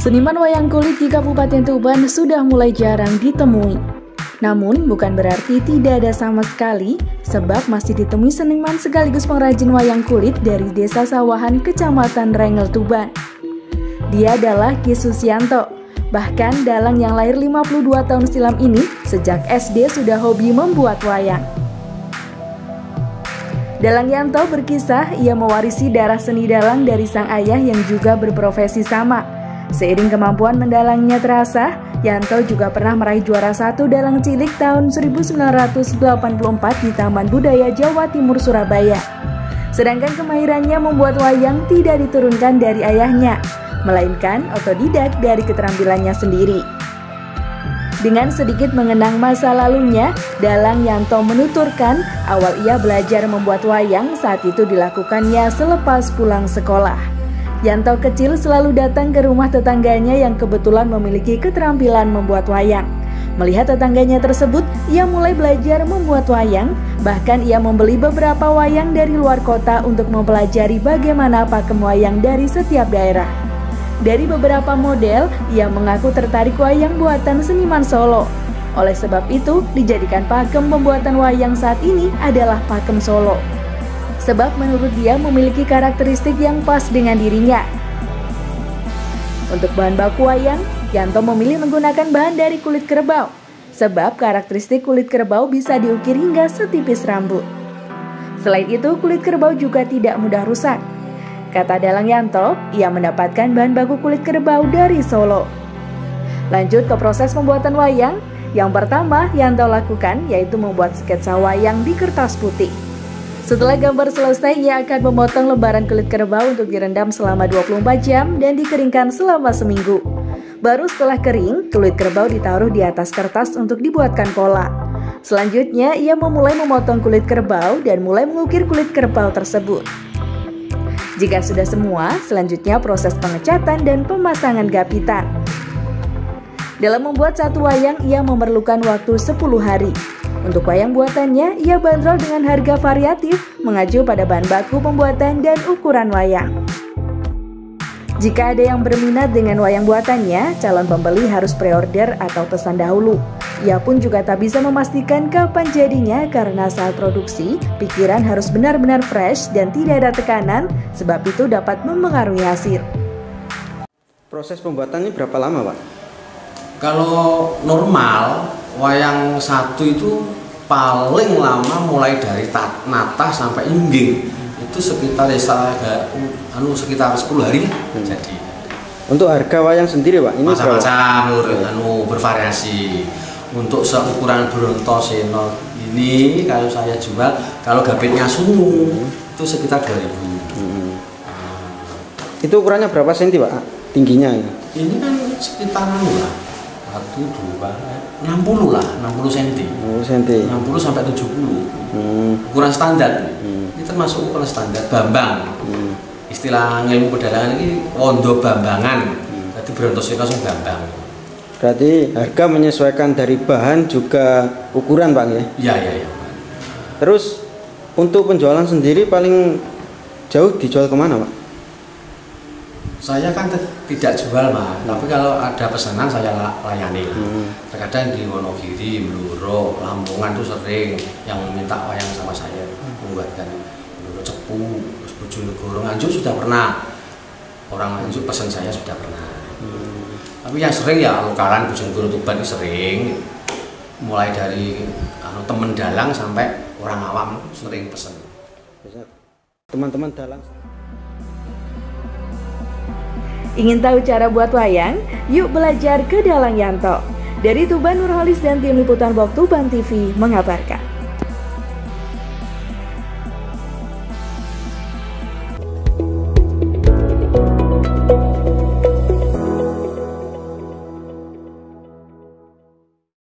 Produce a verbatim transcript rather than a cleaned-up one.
Seniman wayang kulit di Kabupaten Tuban sudah mulai jarang ditemui. Namun bukan berarti tidak ada sama sekali, sebab masih ditemui seniman sekaligus pengrajin wayang kulit dari Desa Sawahan, Kecamatan Rengel, Tuban. Dia adalah Ki Susianto. Bahkan dalang yang lahir lima puluh dua tahun silam ini sejak S D sudah hobi membuat wayang. Dalang Yanto berkisah ia mewarisi darah seni dalang dari sang ayah yang juga berprofesi sama. Seiring kemampuan mendalangnya terasa, Yanto juga pernah meraih juara satu dalang cilik tahun seribu sembilan ratus delapan puluh empat di Taman Budaya Jawa Timur, Surabaya. Sedangkan kemahirannya membuat wayang tidak diturunkan dari ayahnya, melainkan otodidak dari keterampilannya sendiri. Dengan sedikit mengenang masa lalunya, dalang Yanto menuturkan awal ia belajar membuat wayang saat itu dilakukannya selepas pulang sekolah. Yanto kecil selalu datang ke rumah tetangganya yang kebetulan memiliki keterampilan membuat wayang. Melihat tetangganya tersebut, ia mulai belajar membuat wayang. Bahkan ia membeli beberapa wayang dari luar kota untuk mempelajari bagaimana pakem wayang dari setiap daerah. Dari beberapa model, ia mengaku tertarik wayang buatan seniman Solo. Oleh sebab itu, dijadikan pakem pembuatan wayang saat ini adalah pakem Solo. Sebab menurut dia memiliki karakteristik yang pas dengan dirinya. Untuk bahan baku wayang, Yanto memilih menggunakan bahan dari kulit kerbau. Sebab karakteristik kulit kerbau bisa diukir hingga setipis rambut. Selain itu, kulit kerbau juga tidak mudah rusak. Kata dalang Yanto, ia mendapatkan bahan baku kulit kerbau dari Solo. Lanjut ke proses pembuatan wayang. Yang pertama Yanto lakukan yaitu membuat sketsa wayang di kertas putih. Setelah gambar selesai, ia akan memotong lembaran kulit kerbau untuk direndam selama dua puluh empat jam dan dikeringkan selama seminggu. Baru setelah kering, kulit kerbau ditaruh di atas kertas untuk dibuatkan pola. Selanjutnya, ia memulai memotong kulit kerbau dan mulai mengukir kulit kerbau tersebut. Jika sudah semua, selanjutnya proses pengecatan dan pemasangan gapitan. Dalam membuat satu wayang, ia memerlukan waktu sepuluh hari. Untuk wayang buatannya, ia bandrol dengan harga variatif, mengacu pada bahan baku pembuatan dan ukuran wayang. Jika ada yang berminat dengan wayang buatannya, calon pembeli harus pre-order atau pesan dahulu. Ia pun juga tak bisa memastikan kapan jadinya karena saat produksi, pikiran harus benar-benar fresh dan tidak ada tekanan, sebab itu dapat mempengaruhi hasil. Proses pembuatannya berapa lama, Pak? Kalau normal, wayang satu itu paling lama mulai dari nata sampai ingging itu sekitar anu sekitar sepuluh hari hmm. Jadi untuk harga wayang sendiri, Pak, ini macam-macam anu bervariasi. Untuk seukuran Brontos Seno ini kalau saya jual, kalau gapitnya sungu hmm. itu sekitar dua ribu. Hmm. Nah. Itu ukurannya berapa senti, Pak? Tingginya ini? Ini kan sekitar anu lah. satu, dua, enam puluh lah, enam puluh senti. enam puluh senti. enam puluh sampai tujuh puluh. Hmm. Ukuran standar. Hmm. Ini termasuk ukuran standar Bambang. Hmm. Istilah ilmu pedalangan ini wondo bambangan. Hmm. Jadi Brontos itu langsung bambang. Berarti harga menyesuaikan dari bahan juga ukuran, Pak, ya? Iya, iya, iya. Terus untuk penjualan sendiri paling jauh dijual kemana, Pak? Saya kan tidak jual, Mas, hmm. tapi kalau ada pesanan saya layani. Hmm. Terkadang di Wonogiri, Bluro, Lamongan itu sering yang minta wayang sama saya membuatkan Bluro Cepu, terus Bojonegoro, Nganjuk sudah pernah. Orang Nganjuk pesan saya sudah pernah. Hmm. Tapi yang sering ya lokalan Bojonegoro, Tuban itu sering. Mulai dari anu, temen dalang sampai orang awam sering pesan. Teman-teman dalang. Ingin tahu cara buat wayang? Yuk belajar ke dalang Yanto. Dari Tuban, Nurholis dan tim liputan Box Tuban T V mengabarkan.